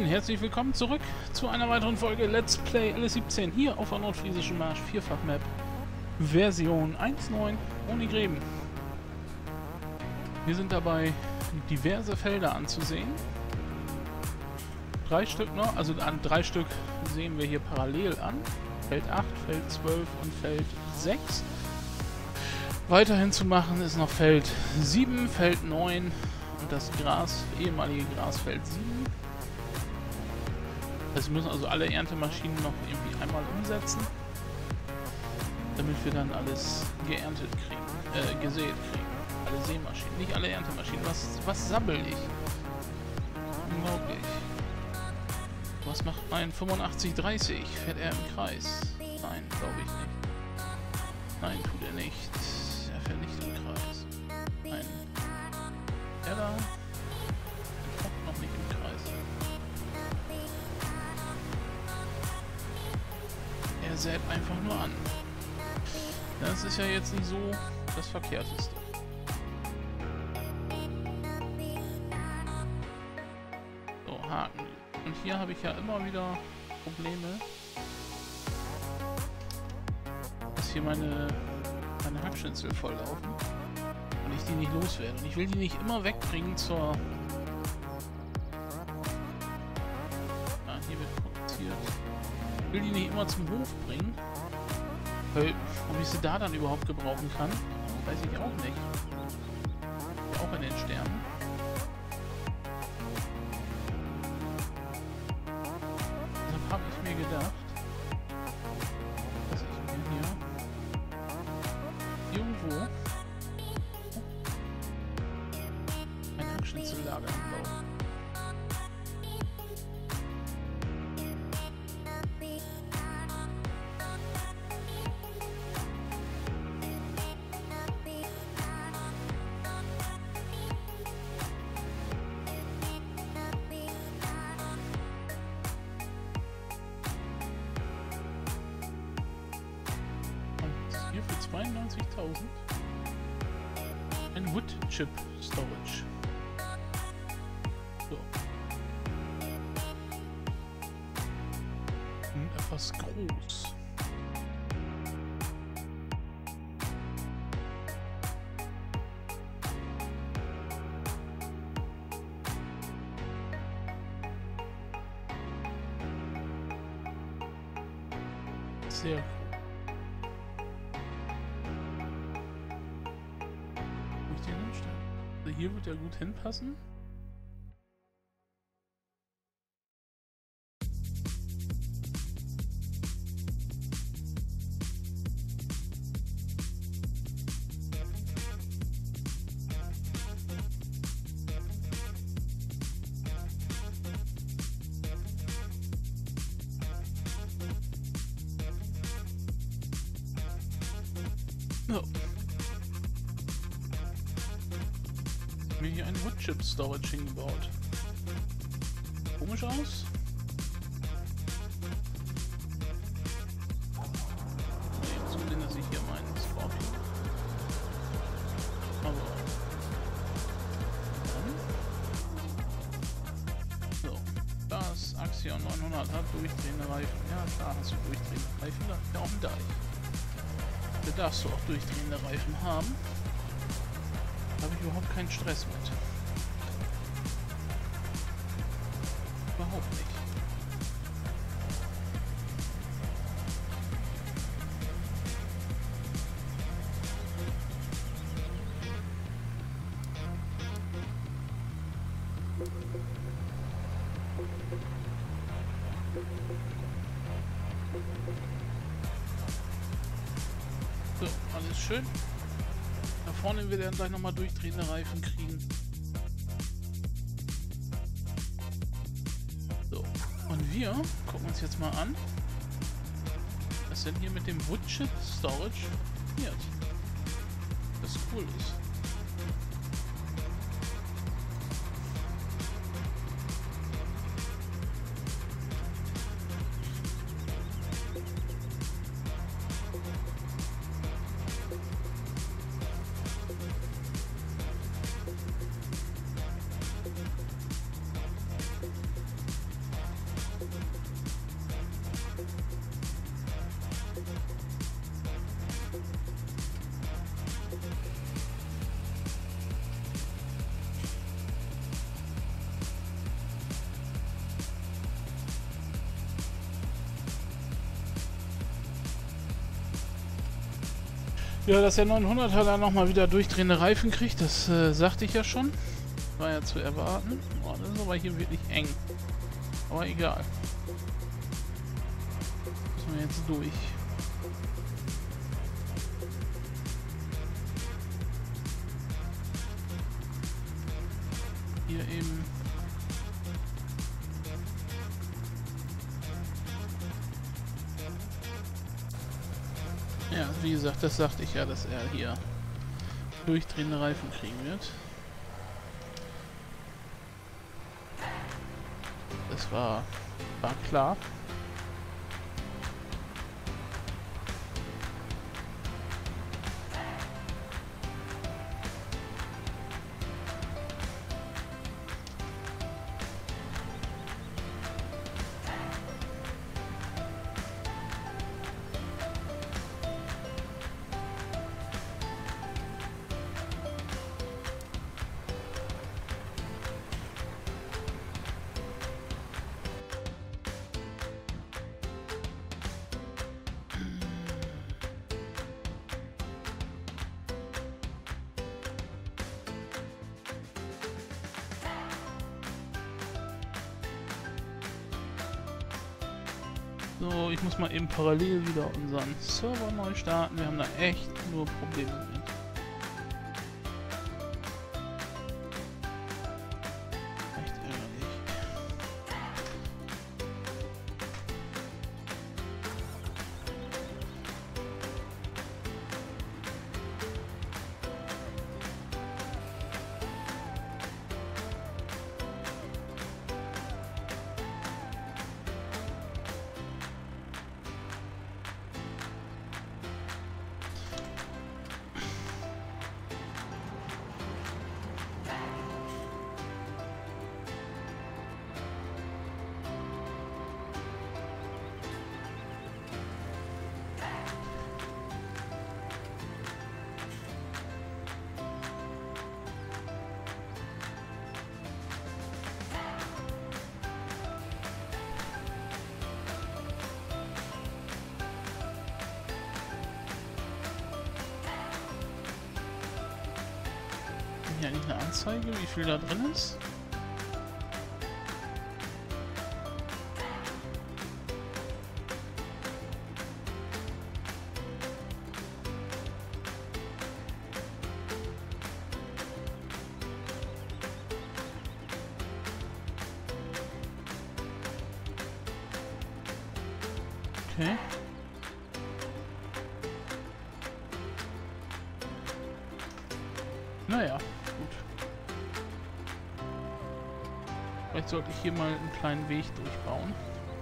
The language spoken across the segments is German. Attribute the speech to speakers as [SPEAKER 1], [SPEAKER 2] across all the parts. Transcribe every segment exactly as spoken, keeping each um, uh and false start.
[SPEAKER 1] Moin, herzlich willkommen zurück zu einer weiteren Folge Let's Play L S siebzehn hier auf der Nordfriesischen Marsch Vierfach-Map Version eins Punkt neun ohne Gräben. Wir sind dabei, diverse Felder anzusehen. Drei Stück noch, also an drei Stück sehen wir hier parallel an. Feld acht, Feld zwölf und Feld sechs. Weiterhin zu machen ist noch Feld sieben, Feld neun und das Gras, ehemalige Grasfeld sieben. Also wir müssen also alle Erntemaschinen noch irgendwie einmal umsetzen, damit wir dann alles geerntet kriegen, äh, gesät kriegen. Alle Sämaschinen, nicht alle Erntemaschinen. Was, was sabbel ich? Unglaublich. Was macht mein fünfundachtzig dreißig? Fährt er im Kreis? Nein, glaube ich nicht. Nein, tut er nicht. Er fährt nicht im Kreis. Nein. Er da? Er kommt noch nicht im Kreis. Er sät einfach nur an. Das ist ja jetzt nicht so das Verkehrteste. So, Haken. Und hier habe ich ja immer wieder Probleme, dass hier meine, meine Hackschnitzel volllaufen und ich die nicht loswerde. Und ich will die nicht immer wegbringen zur... Ah, hier wird produziert. Ich will die nicht immer zum Hof bringen, weil ob ich sie da dann überhaupt gebrauchen kann, weiß ich auch nicht. Auch in den Sternen. Deshalb habe ich mir gedacht, dass ich mir hier irgendwo ein Hackschnitzellager anbaue. Hier für zweiundneunzigtausend ein Wood Chip Storage. So. Und etwas groß. Sehr cool. Also hier wird er gut hinpassen. So. Mir hier ein Wood Chip Storage hingebaut. Komisch aus. Nee, zumindest dass ich hier meinen Scorpion. Aber dann. So. Das Axion neunhundert hat durchdrehende Reifen. Ja, klar hast du durchdrehende Reifen. Da ist ja auch ein Deich. Da darfst du auch durchdrehende Reifen haben. Da habe ich überhaupt keinen Stress mit. Überhaupt nicht. So, alles schön. Da vorne wird er dann gleich nochmal durchdrehende Reifen kriegen. So, und wir gucken uns jetzt mal an, was denn hier mit dem Wood Chip Storage passiert. Das cool ist. Ja, dass der neunhunderter da nochmal wieder durchdrehende Reifen kriegt, das äh, sagte ich ja schon. War ja zu erwarten. Oh, das ist aber hier wirklich eng. Aber egal. Müssen wir jetzt durch. Hier eben. Ja, wie gesagt, das sagte ich ja, dass er hier durchdrehende Reifen kriegen wird. Das war, war klar. So, ich muss mal eben parallel wieder unseren Server neu starten. Wir haben da echt nur Probleme mit. Echt ärgerlich. Hier eigentlich eine Anzeige, wie viel da drin ist? Okay. Naja, gut. Vielleicht sollte ich hier mal einen kleinen Weg durchbauen.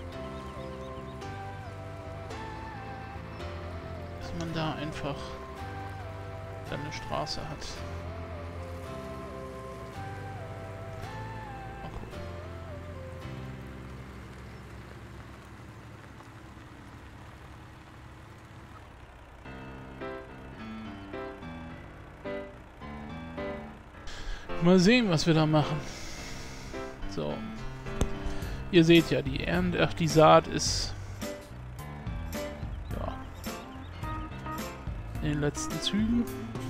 [SPEAKER 1] Dass man da einfach dann eine Straße hat. Mal gucken. Mal sehen, was wir da machen. So. Ihr seht ja, die Ernte, ach, die Saat ist ja in den letzten Zügen.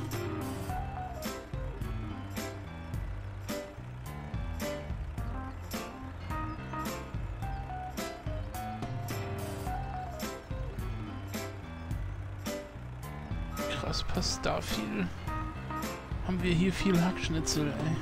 [SPEAKER 1] Krass, passt da viel. Haben wir hier viel Hackschnitzel, ey.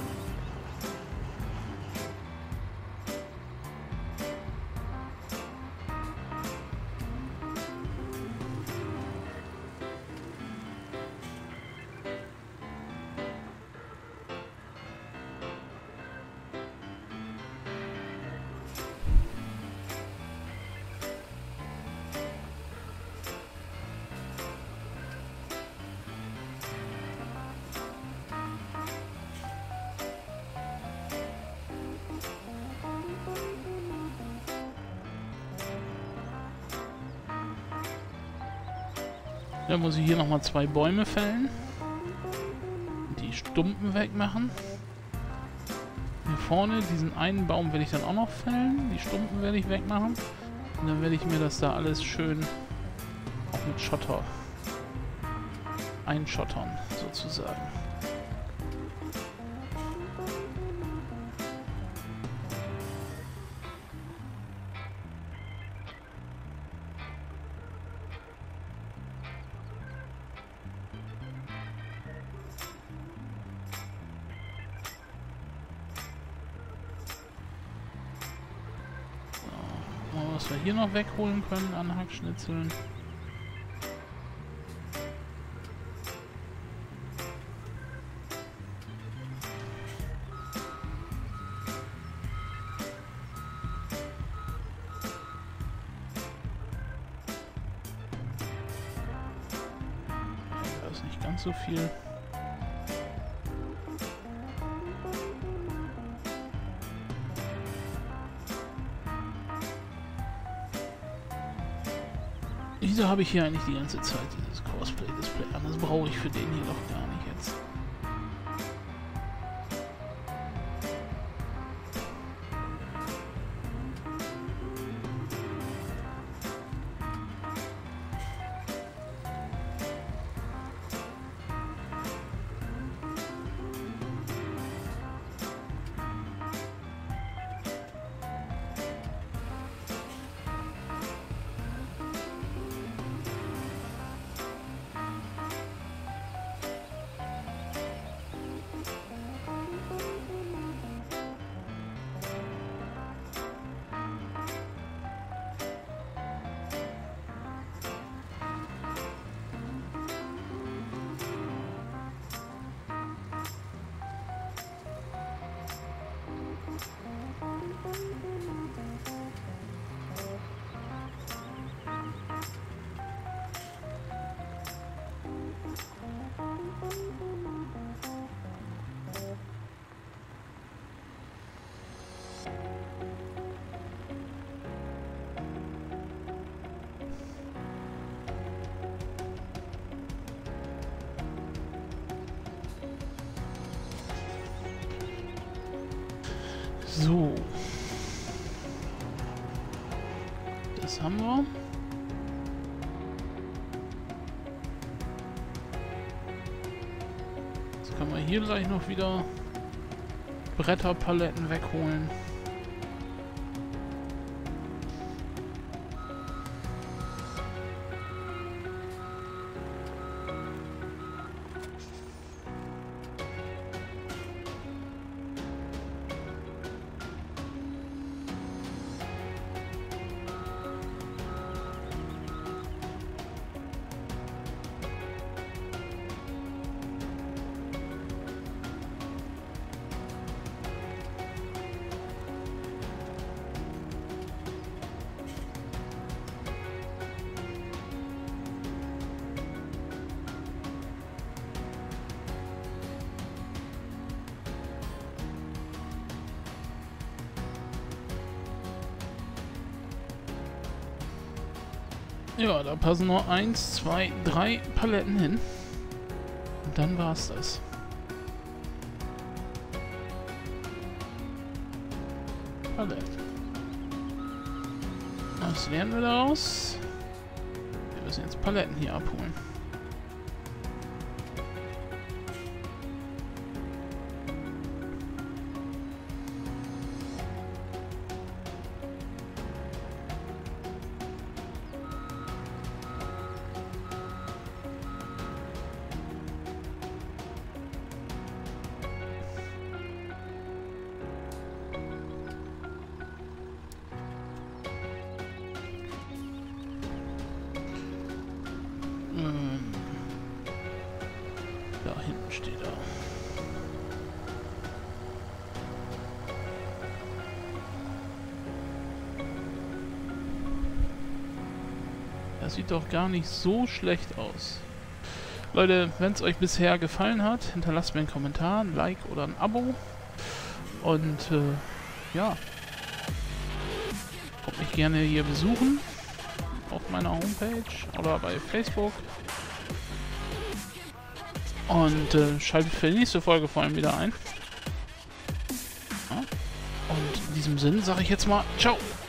[SPEAKER 1] Dann muss ich hier nochmal zwei Bäume fällen. Die Stumpen wegmachen. Hier vorne, diesen einen Baum werde ich dann auch noch fällen. Die Stumpen werde ich wegmachen. Und dann werde ich mir das da alles schön auch mit Schotter einschottern, sozusagen. Was wir hier noch wegholen können an Hackschnitzeln. Da ist nicht ganz so viel. Wieso habe ich hier eigentlich die ganze Zeit dieses Cosplay-Display an? Das brauche ich für den hier doch gar nicht jetzt. So. Das haben wir. Jetzt können wir hier gleich noch wieder Bretterpaletten wegholen. Ja, da passen nur eins, zwei, drei Paletten hin. Und dann war's das. Palette. Was lernen wir daraus? Wir müssen jetzt Paletten hier abholen. Da hinten steht er. Das sieht doch gar nicht so schlecht aus. Leute, wenn es euch bisher gefallen hat, hinterlasst mir einen Kommentar, ein Like oder ein Abo. Und äh, ja, kommt mich gerne hier besuchen. Auf meiner Homepage oder bei Facebook. Und äh, schaltet für die nächste Folge vor allem wieder ein. Ja. Und in diesem Sinn sage ich jetzt mal ciao.